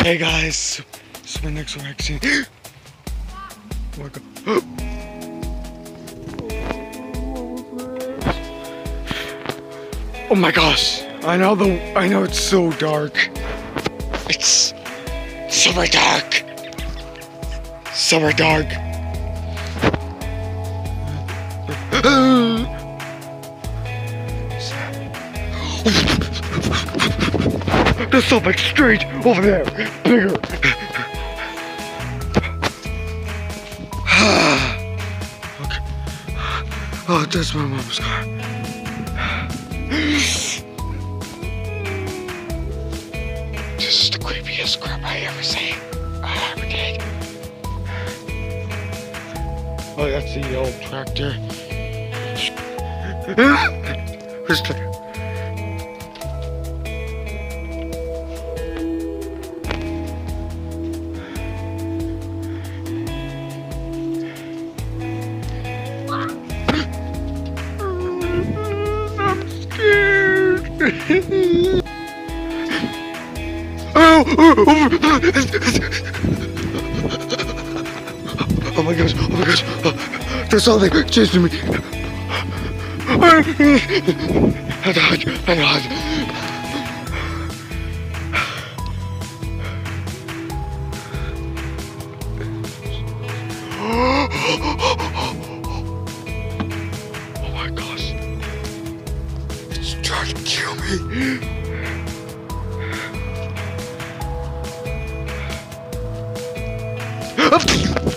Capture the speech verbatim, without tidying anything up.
Hey guys, this is my Nexo vaccine. Oh my god. Oh my gosh. I know the I know it's so dark. It's super dark. Super dark. There's something straight over there. Bigger. Okay. Oh, that's my mom's car. This is the creepiest crap I ever seen. I ever did. Oh, that's the old tractor. Where's the... I'm scared. Oh, oh, oh, oh my gosh, oh my gosh, oh, there's something chasing me. I died, I died. Oh my gosh, it's trying to kill me. Oh!